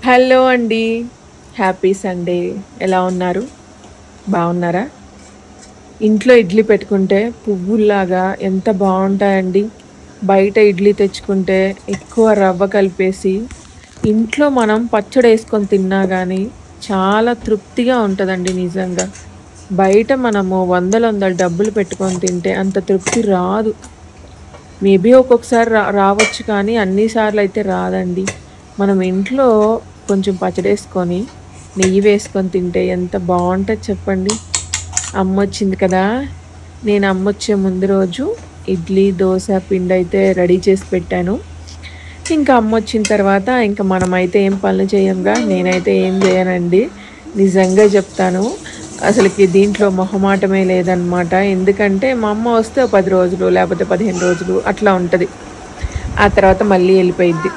Hello అండి. Happy Sunday. ఎలా ఉన్నారు? బాగున్నారా? ఇంట్లో ఇడ్లీ పెట్టుకుంటే పువ్వుల్లాగా ఎంత బాగుంటాయండి. బయట ఇడ్లీ తెచ్చుకుంటే ఎక్కువ రవ్వ కలిపేసి ఇంట్లో మనం పచ్చడి వేసుకొని తిన్నా కానీ చాలా తృప్తిగా ఉంటుందండి నిజంగా. బయట మనము వందల వందల డబ్బులు పెట్టుకొని తింటే అంత తృప్తి రాదు. మేబీ ఒక్కొక్కసారి రావచ్చు కానీ అన్ని సార్లు అయితే రాదండి. మనం ఇంట్లో కొంచెం పచ్చడేసుకొని నెయ్యి వేసుకొని తింటే ఎంత బాగుంటుంది చెప్పండి. అమ్మొచ్చింది కదా! నేను అమ్మొచ్చే ముందు రోజు ఇడ్లీ దోశ పిండి అయితే రెడీ చేసి పెట్టాను. ఇంకా అమ్మొచ్చిన తర్వాత ఇంకా మనమైతే ఏం పనులు చేయంగా. నేనైతే ఏం చేయనండి, నిజంగా చెప్తాను. అసలుకి దీంట్లో మొహమాటమే లేదనమాట. ఎందుకంటే మా అమ్మ వస్తే 10 రోజులు లేకపోతే 15 రోజులు అట్లా ఉంటుంది. ఆ తర్వాత మళ్ళీ వెళ్ళిపోయిద్ది.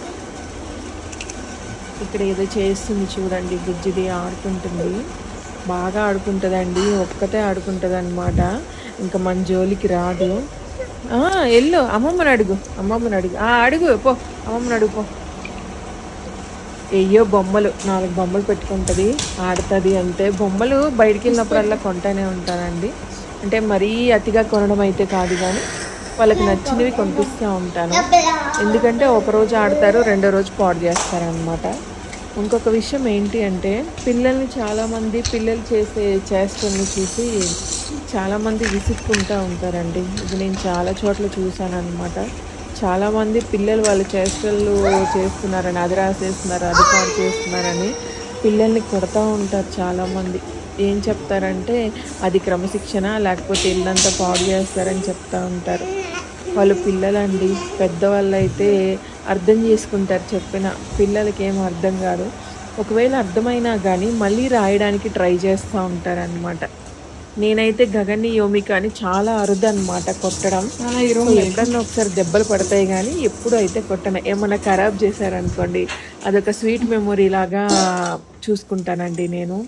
ఇక్కడ ఏదో చేస్తుంది చూడండి, బుజ్జిది ఆడుకుంటుంది, బాగా ఆడుకుంటుందండి. ఒక్కతే ఆడుకుంటుంది అనమాట. ఇంకా మన జోలికి రాదు. వెళ్ళు అమ్మమ్మని అడుగు, అడుగు పో, అమ్మమ్మని అడుగు పో. అయ్యో బొమ్మలు 4 బొమ్మలు పెట్టుకుంటుంది, ఆడుతుంది అంతే. బొమ్మలు బయటికి వెళ్ళినప్పుడల్లా కొంటానే ఉంటానండి. అంటే మరీ అతిగా కొనడం అయితే కాదు, కానీ వాళ్ళకి నచ్చినవి కొనిపిస్తూ ఉంటాను. ఎందుకంటే ఒకరోజు ఆడతారు, రెండో రోజు పాడు చేస్తారనమాట. ఇంకొక విషయం ఏంటి అంటే పిల్లల్ని చాలామంది పిల్లలు చేసే చేష్టల్ని చూసి చాలామంది విసుక్కుంటూ ఉంటారండి. ఇది నేను చాలా చోట్ల చూశాను అనమాట. చాలామంది పిల్లలు వాళ్ళ చేష్టలు చేస్తున్నారని, అది రాసేస్తున్నారు, అది పాడు చేస్తున్నారని పిల్లల్ని కొడతా ఉంటారు చాలామంది. ఏం చెప్తారంటే అది క్రమశిక్షణ, లేకపోతే ఇల్లంతా పాడు చేస్తారని చెప్తూ ఉంటారు. వాళ్ళు పిల్లలండి. పెద్దవాళ్ళు అయితే అర్థం చేసుకుంటారు చెప్పిన, పిల్లలకి ఏం అర్థం కాదు. ఒకవేళ అర్థమైనా కానీ మళ్ళీ రాయడానికి ట్రై చేస్తూ ఉంటారనమాట. నేనైతే గగన్ని యోమికాని చాలా అరుదు అనమాట కొట్టడం. ఎప్పుడన్నా ఒకసారి దెబ్బలు పడతాయి కానీ ఎప్పుడు అయితే కొట్టను. ఏమన్నా ఖరాబ్ చేశారనుకోండి, అదొక స్వీట్ మెమొరీ లాగా చూసుకుంటానండి నేను.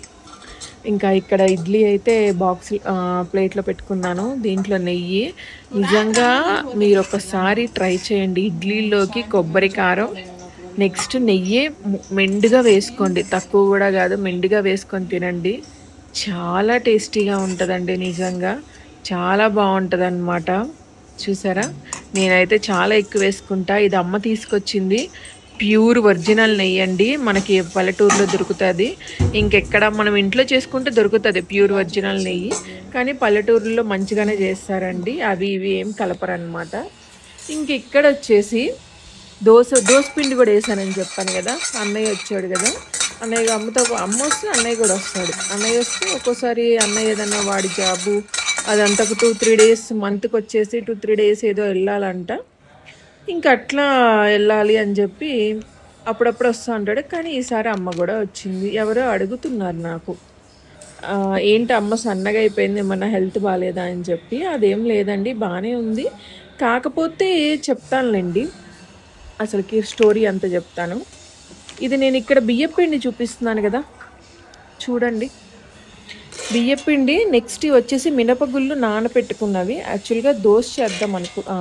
ఇంకా ఇక్కడ ఇడ్లీ అయితే ప్లేట్లో పెట్టుకున్నాను. దీంట్లో నెయ్యి. నిజంగా మీరు ఒకసారి ట్రై చేయండి. ఇడ్లీలోకి కొబ్బరి కారం, నెక్స్ట్ నెయ్యి మెండుగా వేసుకోండి, తక్కువ కూడా కాదు, మెండుగా వేసుకొని తినండి. చాలా టేస్టీగా ఉంటుందండి. నిజంగా చాలా బాగుంటుంది అన్నమాట. చూసారా, నేనైతే చాలా ఎక్కువ వేసుకుంటా. ఇది అమ్మ తీసుకొచ్చింది, ప్యూర్ ఒరిజినల్ నెయ్యి అండి. మనకి పల్లెటూరులో దొరుకుతుంది. ఇంకెక్కడ మనం ఇంట్లో చేసుకుంటే దొరుకుతుంది ప్యూర్ ఒరిజినల్ నెయ్యి, కానీ పల్లెటూరులో మంచిగానే చేస్తారండి. అవి ఇవి ఏం కలపరనమాట. ఇక్కడ వచ్చేసి దోశ పిండి కూడా వేసానని చెప్పాను కదా. అన్నయ్య వచ్చాడు కదా, అన్నయ్య అమ్మ వస్తే అన్నయ్య కూడా వస్తాడు. అన్నయ్య వస్తే ఒక్కోసారి అన్నయ్య ఏదన్నా వాడి జాబు అదంతా 2-3 డేస్, మంత్కి వచ్చేసి 2-3 డేస్ ఏదో వెళ్ళాలంట. ఇంకా అట్లా వెళ్ళాలి అని చెప్పి అప్పుడప్పుడు వస్తూ ఉంటాడు. కానీ ఈసారి అమ్మ కూడా వచ్చింది. ఎవరో అడుగుతున్నారు నాకు, ఏంటి అమ్మ సన్నగా అయిపోయింది, ఏమన్నా హెల్త్ బాగాలేదా అని చెప్పి. అదేం లేదండి, బాగానే ఉంది. కాకపోతే చెప్తానులేండి, అసలుకి స్టోరీ అంతా చెప్తాను. ఇది నేను ఇక్కడ బియ్యపిండి చూపిస్తున్నాను కదా, చూడండి. బియ్యపిండి నెక్స్ట్ వచ్చేసి మినపగుళ్ళు నానపెట్టుకున్నవి. యాక్చువల్గా దోశ చేద్దాం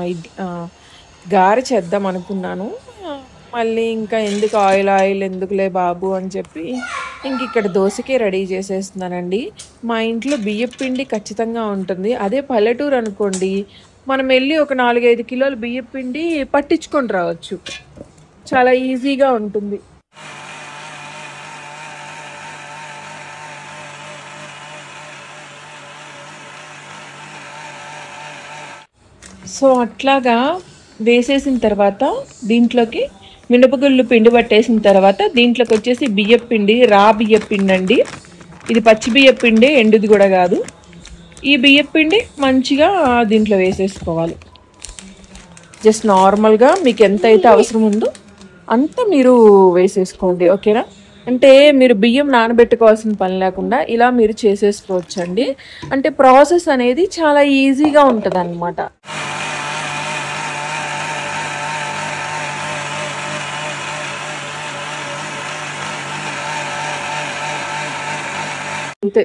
గారె చేద్దాం అనుకున్నాను. మళ్ళీ ఇంకా ఎందుకు ఆయిల్ ఎందుకులే బాబు అని చెప్పి ఇక్కడ దోశకే రెడీ చేసేస్తున్నానండి. మా ఇంట్లో బియ్యపిండి ఖచ్చితంగా ఉంటుంది. అదే పల్లెటూరు అనుకోండి, మనం వెళ్ళి ఒక 4-5 కిలోలు బియ్యపిండి పట్టించుకొని రావచ్చు. చాలా ఈజీగా ఉంటుంది. సో అట్లాగా వేసేసిన తర్వాత దీంట్లోకి మినపగుళ్ళు పిండి పట్టేసిన తర్వాత దీంట్లోకి వచ్చేసి బియ్యపిండి, రా బియ్యపిండి అండి. ఇది పచ్చి బియ్యపిండి, ఎండుది కూడా కాదు. ఈ బియ్యపిండి మంచిగా దీంట్లో వేసేసుకోవాలి. జస్ట్ నార్మల్గా మీకు ఎంత అయితే అవసరం ఉందో అంత మీరు వేసేసుకోండి, ఓకేనా. అంటే మీరు బియ్యం నానబెట్టుకోవాల్సిన పని లేకుండా ఇలా మీరు చేసేసుకోవచ్చండి. అంటే ప్రాసెస్ అనేది చాలా ఈజీగా ఉంటుంది అన్నమాట. అంతే.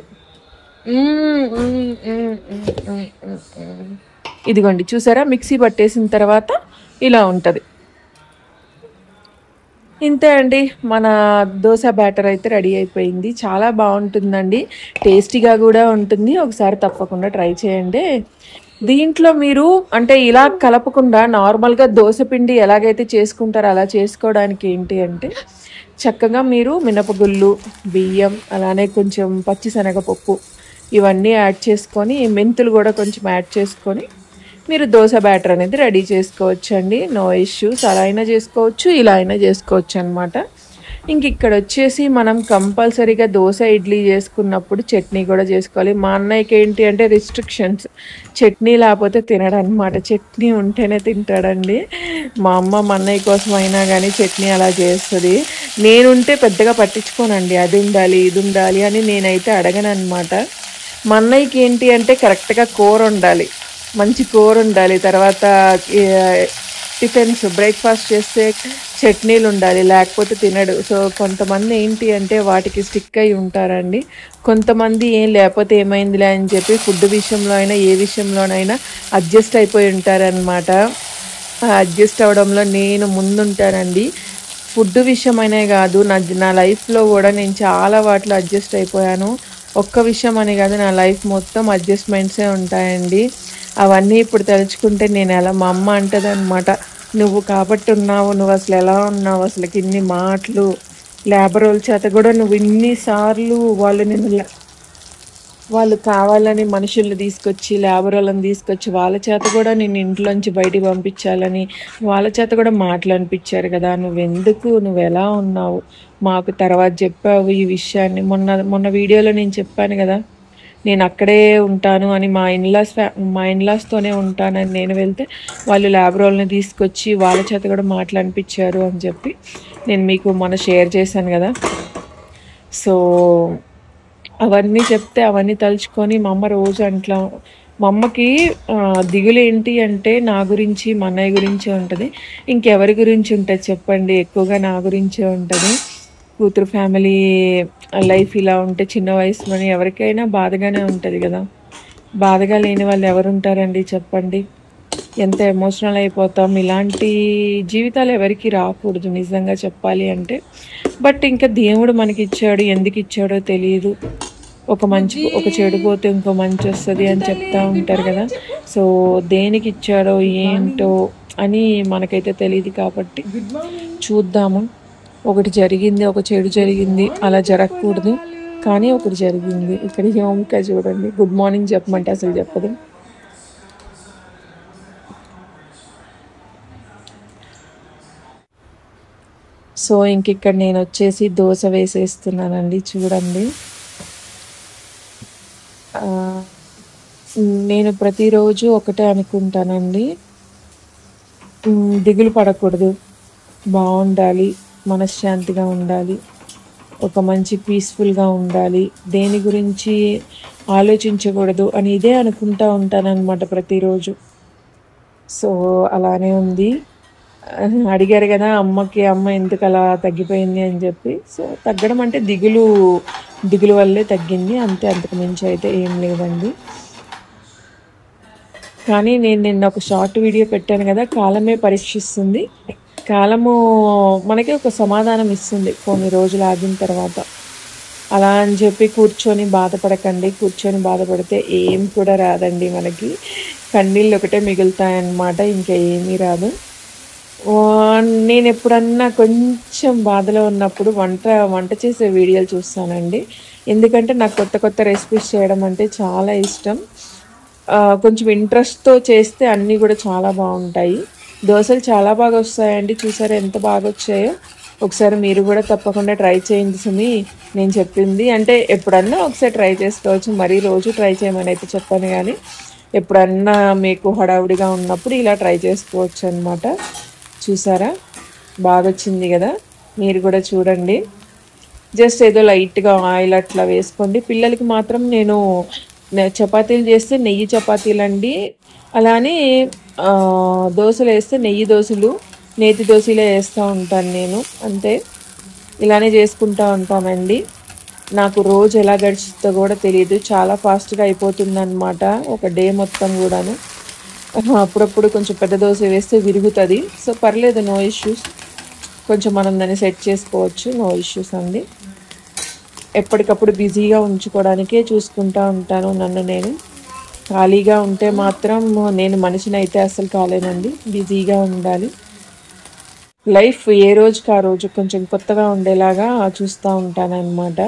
ఇదిగోండి చూసారా, మిక్సీ పట్టేసిన తర్వాత ఇలా ఉంటుంది. ఇంతే అండి. మన దోస బ్యాటర్ అయితే రెడీ అయిపోయింది. చాలా బాగుంటుందండి, టేస్టీగా కూడా ఉంటుంది. ఒకసారి తప్పకుండా ట్రై చేయండి. దీంట్లో మీరు అంటే ఇలా కలపకుండా నార్మల్గా దోస పిండి ఎలాగైతే చేసుకుంటారో అలా చేసుకోవడానికి ఏంటి అంటే, చక్కగా మీరు మినపగుళ్ళు, బియ్యం, అలానే కొంచెం పచ్చిశనగపప్పు ఇవన్నీ యాడ్ చేసుకొని, మెంతులు కూడా కొంచెం యాడ్ చేసుకొని మీరు దోశ బ్యాటర్ అనేది రెడీ చేసుకోవచ్చు అండి. No issues. అలా అయినా చేసుకోవచ్చు, ఇలా అయినా చేసుకోవచ్చు అనమాట. ఇంక ఇక్కడ వచ్చేసి మనం కంపల్సరీగా దోశ ఇడ్లీ చేసుకున్నప్పుడు చట్నీ కూడా చేసుకోవాలి. మా అన్నయ్యకి ఏంటి అంటే రిస్ట్రిక్షన్స్, చట్నీ లేకపోతే తినడనమాట. చట్నీ ఉంటేనే తింటాడండి. మా అమ్మ మా అన్నయ్య కోసం అయినా కానీ చట్నీ అలా చేస్తుంది. నేనుంటే పెద్దగా పట్టించుకోనండి, అది ఉండాలి ఇది ఉండాలి అని నేనైతే అడగను అనమాట. మా అన్నయ్యకి ఏంటి అంటే కరెక్ట్గా కూర ఉండాలి, మంచి కూర ఉండాలి. తర్వాత టిఫిన్స్ బ్రేక్ఫాస్ట్ చేస్తే చట్నీలు ఉండాలి, లేకపోతే తినడు. సో కొంతమంది ఏంటి అంటే వాటికి స్టిక్ అయి ఉంటారండి. కొంతమంది ఏం లేకపోతే ఏమైందిలే అని చెప్పి ఫుడ్ విషయంలో అయినా ఏ విషయంలోనైనా అడ్జస్ట్ అయిపోయి ఉంటారనమాట. అడ్జస్ట్ అవడంలో నేను ముందుంటానండి. ఫుడ్ విషయమైనే కాదు, నా లైఫ్లో కూడా నేను చాలా వాటిలో అడ్జస్ట్ అయిపోయాను. ఒక్క విషయం అని కాదు, నా లైఫ్ మొత్తం అడ్జస్ట్మెంట్సే ఉంటాయండి. అవన్నీ ఇప్పుడు తలుచుకుంటే నేను ఎలా, మా అమ్మ అంటది అనమాట, నువ్వు కాబట్టి ఉన్నావు, నువ్వు అసలు ఎలా ఉన్నావు, అసలుకి ఇన్ని మాటలు, లేబర్ వాళ్ళ చేత కూడా నువ్వు ఇన్నిసార్లు వాళ్ళు కావాలని మనుషుల్ని తీసుకొచ్చి, లేబర్ వాళ్ళని తీసుకొచ్చి వాళ్ళ చేత కూడా నేను ఇంట్లోంచి బయటికి పంపించాలని వాళ్ళ చేత కూడా మాటలు అనిపించారు కదా, నువ్వెందుకు, నువ్వు ఎలా ఉన్నావు, మాకు తర్వాత చెప్పావు ఈ విషయాన్ని. మొన్న వీడియోలో నేను చెప్పాను కదా, నేను అక్కడే ఉంటాను అని, మా ఇన్లాస్తోనే ఉంటానని నేను వెళ్తే వాళ్ళు లేబర్ వాళ్ళని తీసుకొచ్చి వాళ్ళ చేత కూడా మాటలు అనిపించారు అని చెప్పి నేను మీకు మొన్న షేర్ చేశాను కదా. సో అవన్నీ చెప్తే అవన్నీ తలుచుకొని మా అమ్మ రోజు అట్లా, మా అమ్మకి దిగులు ఏంటి అంటే నా గురించి, మా అన్నయ్య గురించే ఉంటుంది. ఇంకెవరి గురించి ఉంటుంది చెప్పండి, ఎక్కువగా నా గురించే ఉంటుంది. కూతురు ఫ్యామిలీ లైఫ్ ఇలా ఉంటే చిన్న వయసులోనే ఎవరికైనా బాధగానే ఉంటుంది కదా. బాధగా లేని వాళ్ళు ఎవరు ఉంటారండి చెప్పండి. ఎంత ఎమోషనల్ అయిపోతాం. ఇలాంటి జీవితాలు ఎవరికి రాకూడదు నిజంగా చెప్పాలి అంటే. బట్ ఇంకా దేవుడు మనకి ఇచ్చాడు, ఎందుకు ఇచ్చాడో తెలియదు. ఒక చెడు పోతే ఇంకో మంచి వస్తుంది అని చెప్తా ఉంటారు కదా. సో దేనికి ఇచ్చాడో ఏంటో అని మనకైతే తెలియదు. కాబట్టి చూద్దాము. ఒకటి జరిగింది, ఒక చెడు జరిగింది, అలా జరగకూడదు, కానీ ఒకటి జరిగింది. ఇక్కడ హోమిక చూడండి, గుడ్ మార్నింగ్ చెప్పమంటే అసలు చెప్పదు. సో ఇంక ఇక్కడ నేను వచ్చేసి దోశ వేసేస్తున్నానండి. చూడండి, నేను ప్రతిరోజు ఒకటే అనుకుంటానండి, దిగులు పడకూడదు, బాగుండాలి, మనశ్శాంతిగా ఉండాలి, ఒక మంచి పీస్ఫుల్గా ఉండాలి, దేని గురించి ఆలోచించకూడదు అని ఇదే అనుకుంటా ఉంటానన్నమాట ప్రతిరోజు. సో అలానే ఉంది. అడిగారు కదా అమ్మ ఎందుకు అలా తగ్గిపోయింది అని చెప్పి. సో తగ్గడం అంటే దిగులు వల్లే తగ్గింది అంతే, అంతకు మించి అయితే ఏం లేదండి. కానీ నేను నిన్న ఒక షార్ట్ వీడియో పెట్టాను కదా, కాలమే పరీక్షిస్తుంది, కాలము మనకి ఒక సమాధానం ఇస్తుంది కొన్ని రోజులు ఆగిన తర్వాత. అలా అని చెప్పి కూర్చొని బాధపడకండి. కూర్చొని బాధపడితే ఏం కూడా రాదండి, మనకి కన్నీళ్ళు ఒకటే మిగులుతాయన్నమాట, ఇంకా ఏమీ రాదు. నేను ఎప్పుడన్నా కొంచెం బాధలో ఉన్నప్పుడు వంట చేసే వీడియోలు చూస్తానండి. ఎందుకంటే నాకు కొత్త రెసిపీస్ చేయడం అంటే చాలా ఇష్టం. కొంచెం ఇంట్రెస్ట్తో చేస్తే అన్నీ కూడా చాలా బాగుంటాయి. దోశలు చాలా బాగా వస్తాయండి. చూసారా ఎంత బాగా వచ్చాయో. ఒకసారి మీరు కూడా తప్పకుండా ట్రై చేయండి సుమి. నేను చెప్పింది అంటే ఎప్పుడన్నా ఒకసారి ట్రై చేసుకోవచ్చు, మరీ రోజు ట్రై చేయమని అయితే చెప్పాను, కానీ ఎప్పుడన్నా మీకు హడావుడిగా ఉన్నప్పుడు ఇలా ట్రై చేసుకోవచ్చు అనమాట. చూసారా బాగా వచ్చింది కదా, మీరు కూడా చూడండి. జస్ట్ ఏదో లైట్గా ఆయిల్ అట్లా వేసుకోండి. పిల్లలకి మాత్రం నేను చపాతీలు చేస్తే నెయ్యి చపాతీలు అండి, అలానే దోశలు వేస్తే నెయ్యి దోశలు, నేతి దోశలే వేస్తూ ఉంటాను నేను, అంతే. ఇలానే చేసుకుంటూ ఉంటానండి. నాకు రోజు ఎలా గడిచిద్దో కూడా తెలియదు, చాలా ఫాస్ట్గా అయిపోతుంది అనమాట ఒక డే మొత్తం కూడాను. అప్పుడప్పుడు కొంచెం పెద్ద దోశ వేస్తే విరుగుతుంది. సో పర్లేదు, నో ఇష్యూస్. కొంచెం మనం దాన్ని సెట్ చేసుకోవచ్చు, నో ఇష్యూస్ అండి. ఎప్పటికప్పుడు బిజీగా ఉంచుకోవడానికే చూసుకుంటూ ఉంటాను నన్ను నేను. ఖాళీగా ఉంటే మాత్రం నేను మనిషిని అయితే అస్సలు కాలేనండి, బిజీగా ఉండాలి. లైఫ్ ఏ రోజుకి ఆ రోజు కొంచెం కొత్తగా ఉండేలాగా చూస్తూ ఉంటానన్నమాట.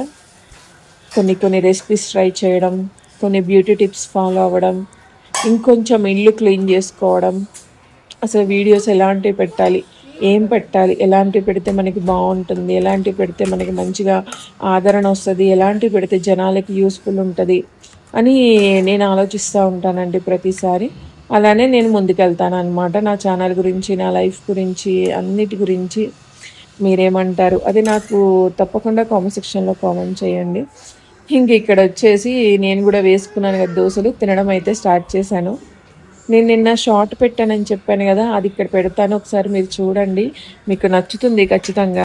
కొన్ని రెసిపీస్ ట్రై చేయడం, కొన్ని బ్యూటీ టిప్స్ ఫాలో అవ్వడం, ఇంకొంచెం ఇల్లు క్లీన్ చేసుకోవడం, అసలు వీడియోస్ ఎలాంటివి పెట్టాలి, ఏం పెట్టాలి, ఎలాంటివి పెడితే మనకి బాగుంటుంది, ఎలాంటివి పెడితే మనకి మంచిగా ఆదరణ వస్తుంది, ఎలాంటివి పెడితే జనాలకి యూస్ఫుల్ ఉంటుంది అని నేను ఆలోచిస్తూ ఉంటానండి ప్రతిసారి. అలానే నేను ముందుకెళ్తాను అనమాట. నా ఛానల్ గురించి, నా లైఫ్ గురించి, అన్నిటి గురించి మీరేమంటారు అది నాకు తప్పకుండా కామెంట్ సెక్షన్లో కామెంట్ చేయండి. ఇంక ఇక్కడ వచ్చేసి నేను కూడా వేసుకున్నాను కదా దోశలు, తినడం అయితే స్టార్ట్ చేశాను. నేను నిన్న షార్ట్ పెట్టానని చెప్పాను కదా, అది ఇక్కడ పెడతాను, ఒకసారి మీరు చూడండి, మీకు నచ్చుతుంది ఖచ్చితంగా.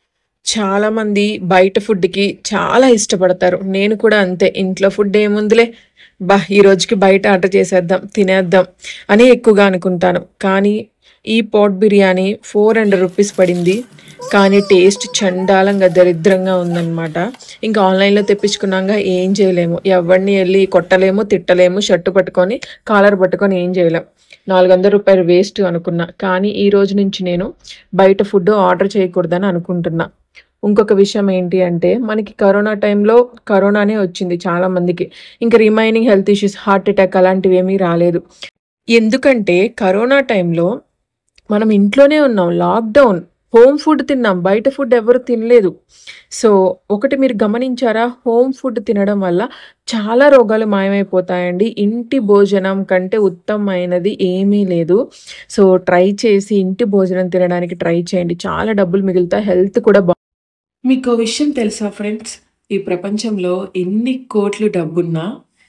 చాలామంది బయట ఫుడ్కి చాలా ఇష్టపడతారు, నేను కూడా అంతే. ఇంట్లో ఫుడ్ ఏముందిలే ఈ రోజుకి బయట ఆర్డర్ చేసేద్దాం తినేద్దాం అని ఎక్కువగా అనుకుంటాను. కానీ ఈ పాట్ బిర్యానీ 400 రూపీస్ పడింది, కానీ టేస్ట్ చండాలంగా దరిద్రంగా ఉందన్నమాట. ఇంకా ఆన్లైన్లో తెప్పించుకున్నాక ఏం చేయలేము, ఎవరిని వెళ్ళి కొట్టలేము, తిట్టలేము, షర్టు పట్టుకొని కాలర్ పట్టుకొని ఏం చేయలేం. 400 రూపాయలు వేస్ట్ అనుకున్నా. కానీ ఈ రోజు నుంచి నేను బయట ఫుడ్ ఆర్డర్ చేయకూడదని అనుకుంటున్నా. ఇంకొక విషయం ఏంటి అంటే, మనకి కరోనా టైంలో కరోనానే వచ్చింది చాలామందికి. ఇంకా remaining health issues, heart attack అలాంటివి ఏమీ రాలేదు. ఎందుకంటే కరోనా టైంలో మనం ఇంట్లోనే ఉన్నాం, లాక్డౌన్, హోమ్ ఫుడ్ తిన్నాం, బయట ఫుడ్ ఎవరు తినలేదు. సో ఒకటి మీరు గమనించారా, హోమ్ ఫుడ్ తినడం వల్ల చాలా రోగాలు మాయమైపోతాయండి. ఇంటి భోజనం కంటే ఉత్తమమైనది ఏమీ లేదు. సో ట్రై చేసి ఇంటి భోజనం తినడానికి ట్రై చేయండి, చాలా డబ్బులు మిగులుతాయి, హెల్త్ కూడా మీకు విషయం తెలుసా ఫ్రెండ్స్, ఈ ప్రపంచంలో ఎన్ని కోట్లు డబ్బున్నా,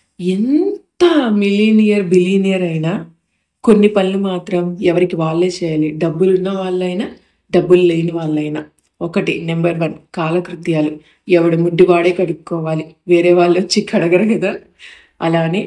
ఎంత బిలీనియర్ అయినా కొన్ని పనులు మాత్రం ఎవరికి వాళ్ళే చేయాలి. డబ్బులున్న వాళ్ళైనా, డబ్బులు లేని వాళ్ళైనా. ఒకటి నెంబర్ 1 కాలకృత్యాలు. ఎవడు ముడ్డి వాడే కడుక్కోవాలి, వేరే వాళ్ళు వచ్చి కడగరు కదా. అలానే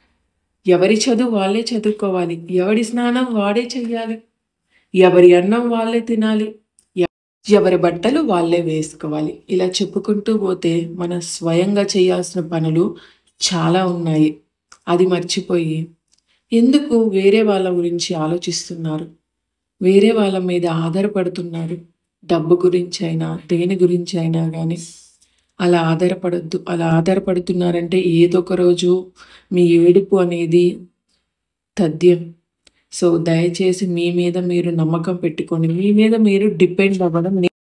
ఎవరి చదువు వాళ్ళే చదువుకోవాలి, ఎవడి స్నానం వాడే చెయ్యాలి, ఎవరి అన్నం వాళ్ళే తినాలి, ఎవరి బట్టలు వాళ్ళే వేసుకోవాలి. ఇలా చెప్పుకుంటూ పోతే మనం స్వయంగా చేయాల్సిన పనులు చాలా ఉన్నాయి. అది మర్చిపోయి ఎందుకు వేరే వాళ్ళ గురించి ఆలోచిస్తున్నారు, వేరే వాళ్ళ మీద ఆధారపడుతున్నారు. డబ్బు గురించి అయినా, దేని గురించి అయినా కానీ అలా ఆధారపడద్దు. అలా ఆధారపడుతున్నారంటే ఏదో ఒక రోజు మీ ఏడుపు అనేది తథ్యం. సో దయచేసి మీ మీద మీరు నమ్మకం పెట్టుకొని, మీ మీద మీరు డిపెండ్ అవ్వడం